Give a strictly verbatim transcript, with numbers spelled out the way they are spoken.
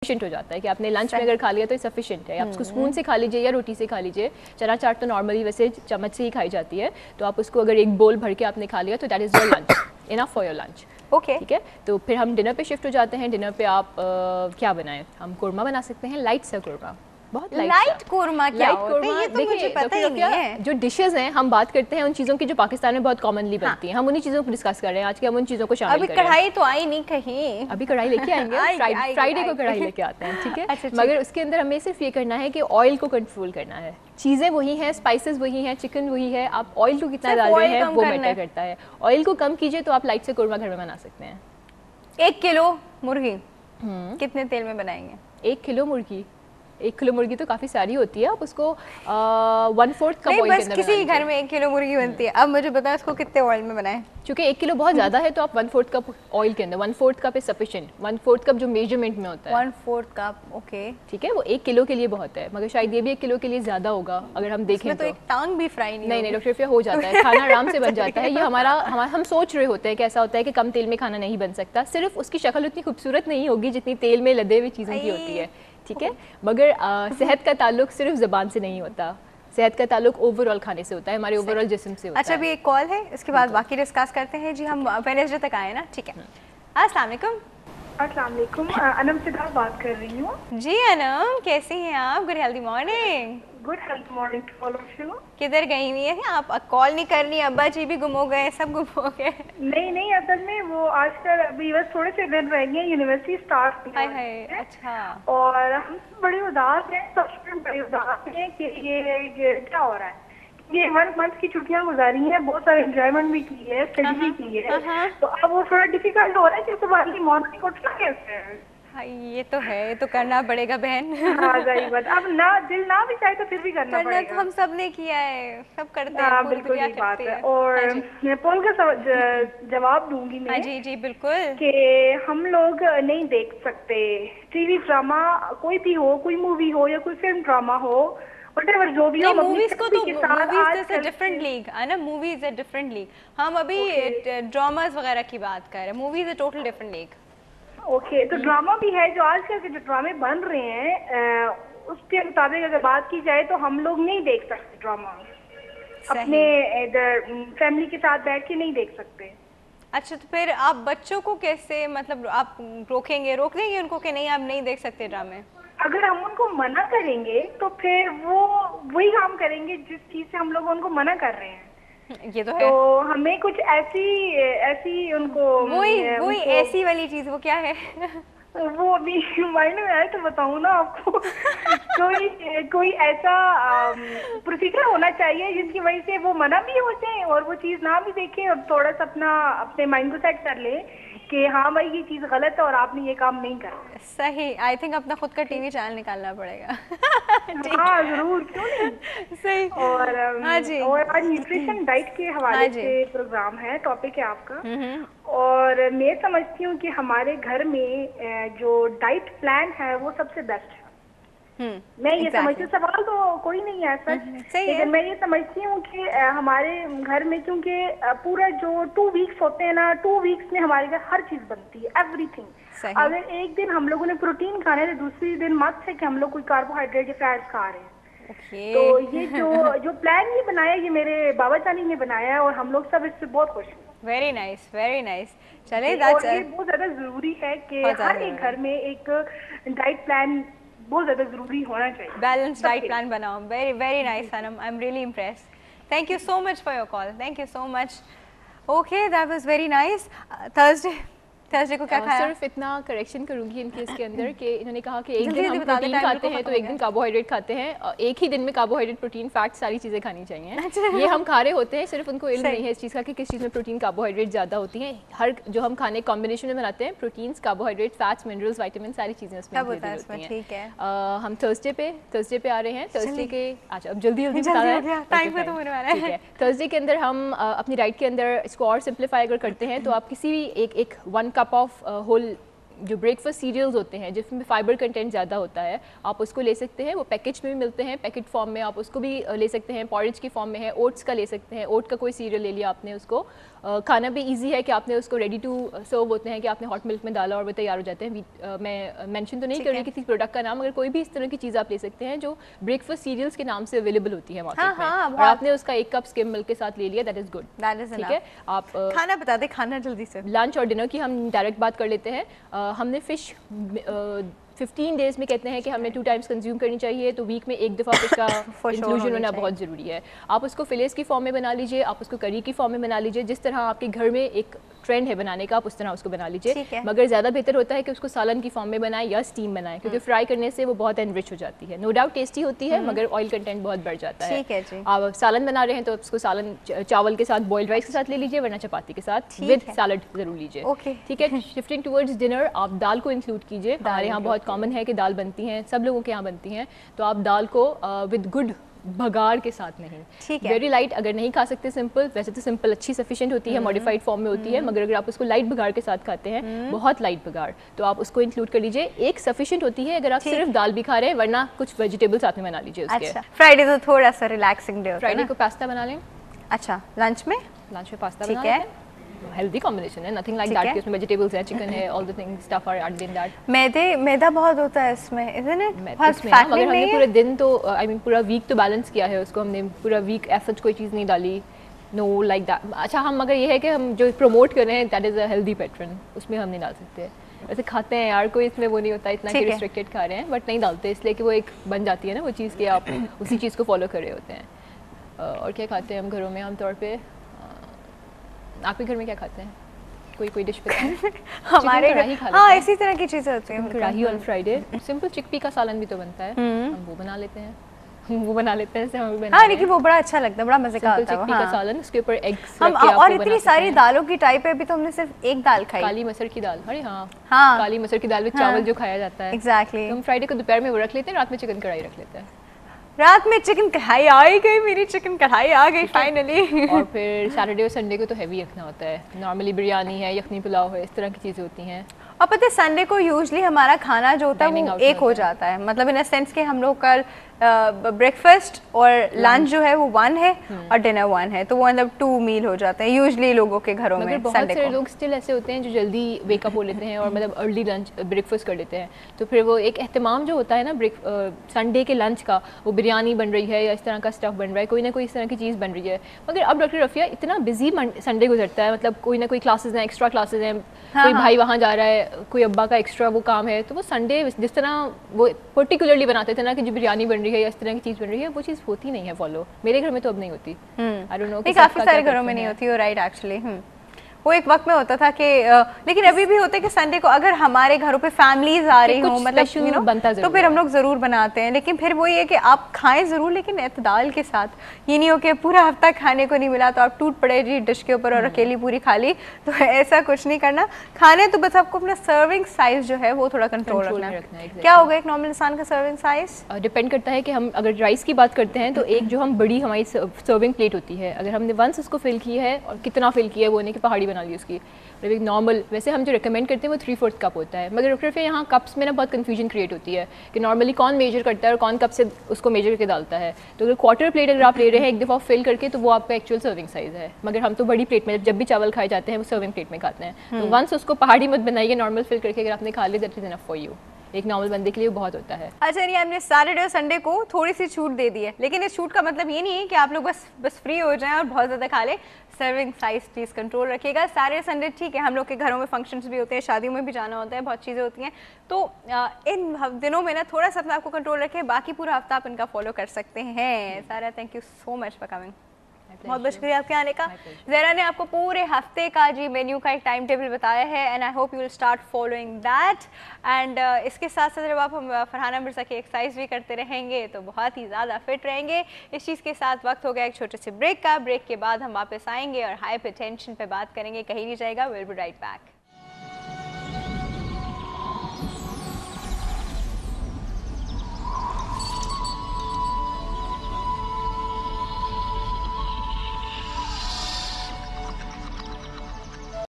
Sufficient हो जाता है कि आपने लंच में अगर खा लिया तो सफिशिएंट है। आप उसको स्पून से खा लीजिए या रोटी से खा लीजिए। चना चाट तो नॉर्मली वैसे चम्मच से ही खाई जाती है, तो आप उसको अगर एक बोल भर के आपने खा लिया तो that is your lunch, enough for your lunch. Okay ठीक है, तो फिर हम डिनर पे शिफ्ट हो जाते हैं। डिनर पे आप uh, क्या बनाएं? हम कोरमा बना सकते हैं, लाइट सा कोरमा, बहुत लाइट लाइट कोरमा क्या होता है? ये तो मुझे पता ही नहीं है। जो डिशेस हैं हम बात करते हैं उन चीज़ों की जो पाकिस्तान में बहुत कॉमनली बनती हैं, हम उन्हीं चीज़ों को डिस्कस कर रहे हैं आज के। हम उन चीज़ों को शामिल अभी कढ़ाई तो आई नहीं कहीं, अभी कढ़ाई लेके आएंगे, फ्राइडे को कढ़ाई लेके आते हैं। ठीक है, मगर उसके अंदर हमें सिर्फ ये करना है कि ऑयल को कंट्रोल करना है। चीज़ें वही हैं, स्पाइसेस वही हैं, चिकन वही है, आप ऑयल को कितना डाल रहे हैं वो मैटर करता है। ऑयल को कम कीजिए तो आप लाइट से कोरमा घर में बना सकते हैं। एक किलो मुर्गी कितने तेल में बनाएंगे? एक किलो मुर्गी एक किलो मुर्गी तो काफ़ी सारी होती है, आप उसको वन फोर्थ कप ऑयल के अंदर, किसी घर में एक किलो मुर्गी बनती है, अब मुझे बताओ इसको कितने ऑयल में बनाएं? क्योंकि एक किलो बहुत ज़्यादा है तो आप वन फोर्थ कप ऑयल के अंदर, one fourth cup is sufficient. One fourth cup जो मेजरमेंट में होता है, वन फोर्थ कप, ओके ठीक है, वो एक किलो के लिए बहुत है, मगर शायद ये भी एक किलो के लिए ज़्यादा होगा अगर हम देखें तो। एक टांग भी फ्राई नहीं नहीं नहीं डॉक्टर फिर हो जाता है, खाना आराम से बन जाता है। ये हमारा हमारा हम सोच रहे होते हैं कि ऐसा होता है कि कम तेल में खाना नहीं बन सकता, सिर्फ उसकी शक्ल उतनी खूबसूरत नहीं होगी जितनी तेल में लदे हुए चीज़ों की होती है। ठीक है, मगर आ, सेहत का ताल्लुक सिर्फ ज़बान से नहीं होता, सेहत का ताल्लुक ओवरऑल खाने से होता है, हमारे ओवरऑल जिस्म से होता अच्छा, है। अभी एक कॉल है, इसके बाद बाकी डिस्कस करते हैं जी। हम वेडनेसडे तक आए ना, ठीक है। अस्सलाम वालेकुम। अस्सलाम वालेकुम, अनम सिद्धार्थ बात कर रही हूँ। जी अनम, कैसी हैं आप? Good healthy morning. Good healthy morning to all of you. किधर गई हुई है आप? कॉल नहीं करनी, अब्बा जी भी गुम हो गए, सब गुम हो गए। नहीं नहीं, असल में वो आजकल अभी बस थोड़े से दिन रह गए, यूनिवर्सिटी स्टार्ट हाय हाय, अच्छा। और हम बड़े उदास हैं, सब स्टूडेंट बड़े उदास हैं कि ये, ये क्या हो रहा है। ये वन मंथ की छुट्टियां गुजारी हैं, बहुत सारे एंजॉयमेंट भी की है, स्टडी भी की है, तो अब वो थोड़ा डिफिकल्ट हो रहा है कि सुबह की मॉर्निंग उठना कैसे है। हाँ, ये तो है, ये तो करना पड़ेगा बहन। हाँ सही बात, अब ना दिल ना भी चाहे तो फिर भी करना, करना पड़ेगा। तो हम सब ने किया है, सब करते हैं। हाँ बिल्कुल ये बात है। और मैं पोल का जवाब दूंगी मैं। हाँ जी जी बिल्कुल, कि हम लोग नहीं देख सकते टीवी ड्रामा, कोई भी हो, कोई मूवी हो या कोई फिल्म ड्रामा हो, व्हाटएवर जो भी हो। मूवीज को तो movies is a different league है ना, movie is a different league. हम अभी ड्रामास वगैरह की बात कर रहे हैं, movie is a total different league. Okay, तो ड्रामा भी है, जो आजकल के जो ड्रामे बन रहे हैं उसके मुताबिक अगर बात की जाए तो हम लोग नहीं देख सकते ड्रामा, अपने इधर फैमिली के साथ बैठ के नहीं देख सकते। अच्छा, तो फिर आप बच्चों को कैसे, मतलब आप रोकेंगे, रोक देंगे उनको कि नहीं आप नहीं देख सकते ड्रामे? अगर हम उनको मना करेंगे तो फिर वो वही काम करेंगे जिस चीज से हम लोग उनको मना कर रहे हैं। ये तो है। तो हमें कुछ ऐसी ऐसी उनको वही वही ऐसी वाली चीज, वो क्या है? वो अभी माइंड में आए तो बताऊँ ना आपको। कोई कोई ऐसा प्रोसीजर होना चाहिए जिसकी वजह से वो मना भी हो जाए और वो चीज़ ना भी देखें और थोड़ा सा अपना अपने माइंड को सेट कर ले कि हाँ भाई ये चीज़ गलत है और आपने ये काम नहीं करा। सही, आई थिंक अपना खुद का टीवी चैनल निकालना पड़ेगा। हाँ जरूर, क्यों नहीं। सही। और हाँ जी, और आज न्यूट्रिशन डाइट के हवाले से प्रोग्राम है, टॉपिक है आपका। और मैं समझती हूँ कि हमारे घर में जो डाइट प्लान है वो सबसे बेस्ट है। मैं ये समझती हूँ, सवाल तो कोई नहीं है सच, लेकिन मैं ये समझती हूँ कि हमारे घर में क्योंकि पूरा जो टू वीक्स होते हैं ना, टू वीक्स में हमारे घर हर चीज बनती है, एवरीथिंग। अगर एक दिन हम लोगों ने प्रोटीन खाना है तो दूसरी दिन मत है कि हम लोग कोई कार्बोहाइड्रेट या फैट्स खा रहे हैं। Okay. तो ये जो जो प्लान ये बनाया, ये मेरे बाबा जानी ने बनाया है और हम लोग सब इससे बहुत खुश हैं। Very nice, very nice. चले, और ये बहुत ज्यादा जरूरी है कि हर एक घर में एक डाइट प्लान बहुत ज्यादा जरूरी होना चाहिए, बैलेंस डाइट प्लान बनाओ। Very very nice Sanam, I am really impressed. Thank you so much for your call, thank you so much. Okay, that was very nice. Thursday Thursday को क्या खाया? सिर्फ इतना करेक्शन करूंगी इनके इसके अंदर कि इन्होंने कहा कि एक दिन हम प्रोटीन खाते हैं तो एक दिन कार्बोहाइड्रेट खाते हैं, एक ही दिन में कार्बोहाइड्रेट, प्रोटीन, फैट सारी चीज़ें खानी चाहिए। ये हम खा रहे होते हैं, सिर्फ उनको इल्म नहीं है इस चीज़ का कि किस चीज़ में प्रोटीन कार्बोहाइड्रेट ज़्यादा होती हैं। हर जो हम खाने कॉम्बिनेशन में बनाते हैं, protein, carbohydrate, fats, minerals, vitamin, सारी चीज़ें उसमें होती हैं। ठीक है, हम थर्सडे पे थर्सडे पे आ रहे हैं। थर्सडे के अच्छा अब जल्दी जल्दी बता रहे हैं, टाइम खत्म होने वाला है। थर्सडे के अंदर हम अपनी डाइट के अंदर इसको और सिंप्लीफाई अगर करते हैं तो आप किसी भी एक एक वन कप ऑफ जो ब्रेकफास्ट सीरियल्स होते हैं जिसमें फाइबर कंटेंट ज़्यादा होता है, आप उसको ले सकते हैं। वो पैकेज में भी मिलते हैं, पैकेट फॉर्म में आप उसको भी ले सकते हैं, पॉरेज की फॉर्म में है, ओट्स का ले सकते हैं, ओट का कोई सीरियल ले लिया आपने, उसको खाना भी इजी है कि आपने उसको रेडी टू सर्व होते हैं कि आपने हॉट मिल्क में डाला और वो तैयार हो जाते हैं। uh, मैं मेंशन तो नहीं कर रही किसी प्रोडक्ट का नाम, अगर कोई भी इस तरह की चीज़ आप ले सकते हैं जो ब्रेकफास्ट सीरियल्स के नाम से अवेलेबल होती है मार्केट हाँ, में हाँ, और आपने उसका एक कप स्किम मिल्क के साथ ले लिया, दैट इज गुड, ठीक है। आप uh, खाना बता दें, खाना जल्दी से। लंच और डिनर की हम डायरेक्ट बात कर लेते हैं। uh, हमने फिश फिफ्टीन डेज में कहते हैं कि हमें टू टाइम्स कंज्यूम करनी चाहिए, तो वीक में एक दफ़ा फिश का इंक्लूजन होना बहुत ज़रूरी है। आप उसको फिलेस की फॉर्म में बना लीजिए, आप उसको करी की फॉर्म में बना लीजिए, जिस तरह आपके घर में एक ट्रेंड है बनाने का आप उस तरह उसको बना लीजिए, मगर ज़्यादा बेहतर होता है कि उसको सालन की फॉर्म में बनाएं या स्टीम बनाएं, क्योंकि फ्राई करने से वो बहुत एनरिच हो जाती है। नो डाउट टेस्टी होती है मगर ऑयल कंटेंट बहुत बढ़ जाता है। आप सालन बना रहे हैं तो उसको सालन चावल के साथ, बॉइल्ड राइस के साथ ले लीजिए, वरना चपाती के साथ विद सैलड जरूर लीजिए, ठीक है। शिफ्टिंग टुवर्ड्स डिनर, आप दाल को इंक्लूड कीजिए। हमारे यहाँ बहुत कॉमन है कि दाल बनती हैं, सब लोगों के यहाँ बनती हैं, तो आप दाल को विद गुड भगाड़ के साथ नहीं, ठीक है, वेरी लाइट, अगर नहीं खा सकते सिंपल, वैसे तो सिंपल अच्छी सफिशिएंट होती है, मॉडिफाइड फॉर्म में होती है, मगर अगर आप उसको लाइट भगाड़ के साथ खाते हैं, बहुत लाइट भगाड़, तो आप उसको इंक्लूड कर लीजिए, एक सफिशिएंट होती है अगर आप सिर्फ दाल भी खा रहे हैं, वरना कुछ वेजिटेबल साथ में बना लीजिए उसके। अच्छा, फ्राइडे तो थोड़ा सा रिलैक्सिंग डे होता है, फ्राइडे को पास्ता बना लें। अच्छा, लंच में लंच में पास्ता बना लें, हेल्दी कॉम्बिनेशन है, नथिंग लाइक दैट कि उसमें वेजिटेबल्स है, चिकन है, all the things stuff are added in that. मैदे मैदा बहुत होता है इसमें, इजंट इट? बहुत फैट, मगर हमने पूरे दिन तो आई मीन पूरा वीक तो बैलेंस किया है उसको, हमने पूरा वीक ऐसा कोई चीज़ नहीं डाली, नो लाइक दैट। अच्छा, हम मगर ये है कि हम जो प्रमोट कर रहे हैं that is a healthy pattern, उसमें हम नहीं डाल सकते। वैसे खाते हैं यार, कोई इसमें वो नहीं होता इतना कि रिस्ट्रिक्टेड खा रहे हैं, बट नहीं डालते इसलिए कि वो एक बन जाती है ना वो चीज़ कि आप उसी चीज़ को फॉलो कर रहे होते हैं। और क्या खाते हैं हम घरों में आमतौर पर? आपके घर में क्या खाते हैं? कोई कोई डिश बताएं। हमारे घर हाँ इसी तरह की चीज़ें होती हैं, कढ़ाई ऑन फ्राइडे। सिंपल चिकपी का सालन भी तो बनता है, हम वो बना लेते हैं, वो बना लेते हैं, हम भी हाँ, लेकिन वो बड़ा अच्छा लगता है, बड़ा मजे का होता है चिकपी का सालन, उसके ऊपर एग्स हम, और इतनी सारी दालों की टाइप है, अभी तो हमने सिर्फ एक दाल खाई, काली मसर की दाल। अरे हाँ हाँ, काली मसर की दाल में चावल जो खाया जाता है, एग्जैक्टली। हम फ्राइडे को दोपहर में वो रख लेते हैं, रात में चिकन कढ़ाई रख लेते हैं। रात में चिकन कढ़ाई आ गई, मेरी चिकन कढ़ाई आ गई फाइनली। और फिर सैटरडे और संडे को तो हैवी रखना होता है, नॉर्मली बिरयानी है, यखनी पुलाव है, इस तरह की चीज़ें होती हैं। और पता है संडे को यूजुअली हमारा खाना जो होता है वो एक हो जाता है, मतलब इन अ सेंस कि हम लोग कल ब्रेकफास्ट और लंच जो है वो वन है और डिनर वन है, तो वो मतलब टू मील हो जाते हैं यूजुअली लोगों के घरों में। बहुत सारे लोग स्टिल ऐसे होते हैं जो जल्दी वेकअप हो लेते हैं और मतलब अर्ली लंच ब्रेकफास्ट कर लेते हैं, तो फिर वो एक एहतमाम जो होता है ना ब्रेक संडे के लंच का, वो बिरयानी बन रही है या इस तरह का स्टफ बन रहा है, कोई ना कोई इस तरह की चीज़ बन रही है। मगर अब डॉक्टर रफिया इतना बिजी संडे गुजरता है, मतलब कोई ना कोई क्लासेज हैं, एक्स्ट्रा क्लासेज हैं, हाँ, कोई हाँ. भाई वहाँ जा रहा है, कोई अब्बा का एक्स्ट्रा वो काम है, तो वो संडे जिस तरह वो पर्टिकुलरली बनाते थे ना कि जो बिरयानी बन रही है या इस तरह की चीज़ बन रही है, वो चीज़ होती नहीं है फॉलो। मेरे घर में तो अब नहीं होती, आई डोंट नो, काफ़ी सारे घरों में नहीं होती, राइट एक्चुअली। वो एक वक्त में होता था कि लेकिन अभी भी होता है कि संडे को अगर हमारे घरों पे फैमिलीज आ रही हो, मतलब you know, बनता तो फिर हम लोग जरूर बनाते हैं, लेकिन फिर वही है कि आप खाएं जरूर लेकिन एतदाल के साथ। ये नहीं हो कि पूरा हफ्ता खाने को नहीं मिला तो आप टूट पड़े जी डिश के ऊपर और अकेली पूरी खा ली, तो ऐसा कुछ नहीं करना। खाने तो बस आपको अपना सर्विंग साइज जो है वो थोड़ा कंट्रोल रखना है। क्या होगा एक नॉर्मल इंसान का सर्विंग साइज? डिपेंड करता है कि हम अगर राइस की बात करते हैं तो एक जो हम बड़ी हमारी सर्विंग प्लेट होती है, अगर हमने वंस उसको फिल की है और कितना फिल किया है वो नहीं कि पहाड़ी बना ली उसकी, मतलब एक नॉर्मल, वैसे हम जो रिकमेंड करते हैं वो थ्री फोर्थ कप होता है, मगर डॉक्टर फिर यहाँ कप्स में ना बहुत कन्फ्यूजन क्रिएट होती है कि नॉर्मली कौन मेजर करता है और कौन कप से उसको मेजर करके डालता है। तो अगर क्वार्टर प्लेट अगर आप ले रहे हैं एक दफ़ा फिल करके तो वो आपका एक्चुअल सर्विंग साइज़ है, मगर हम तो बड़ी प्लेट में जब भी चावल खाए जाते हैं वो सर्विंग प्लेट में खाते हैं। तो वंस उसको पहाड़ी मत बनाइए, नॉर्मल फिल करके अगर आपने खा लिया that is enough for you, एक नॉर्मल बंदे के लिए बहुत होता है। अच्छा, यानी हमने सैटरडे और संडे को थोड़ी सी छूट दे दी है, लेकिन इस छूट का मतलब ये नहीं है कि आप लोग बस बस फ्री हो जाएं और बहुत ज़्यादा खा लें। सर्विंग साइज प्लीज़ कंट्रोल रखिएगा। सैटरडे संडे ठीक है, हम लोग के घरों में फंक्शंस भी होते हैं, शादियों में भी जाना होता है, बहुत चीज़ें होती हैं, तो इन दिनों में ना थोड़ा सा अपने आपको कंट्रोल रखें, बाकी पूरा हफ्ता आप इनका फॉलो कर सकते हैं। सारा thank you so much for coming, बहुत बहुत शुक्रिया आपके आने का। ज़हरा ने आपको पूरे हफ्ते का जी मेन्यू का एक टाइम टेबल बताया है and I hope you will start following that. And इसके साथ साथ जब आप हम फरहाना मिर्ज़ा की एक्सरसाइज भी करते रहेंगे तो बहुत ही ज़्यादा फिट रहेंगे। इस चीज़ के साथ वक्त हो गया एक छोटे से ब्रेक का। ब्रेक के बाद हम वापस आएंगे और हाई पे टेंशन पे बात करेंगे, कहीं नहीं जाएगा, विल बी राइट बैक।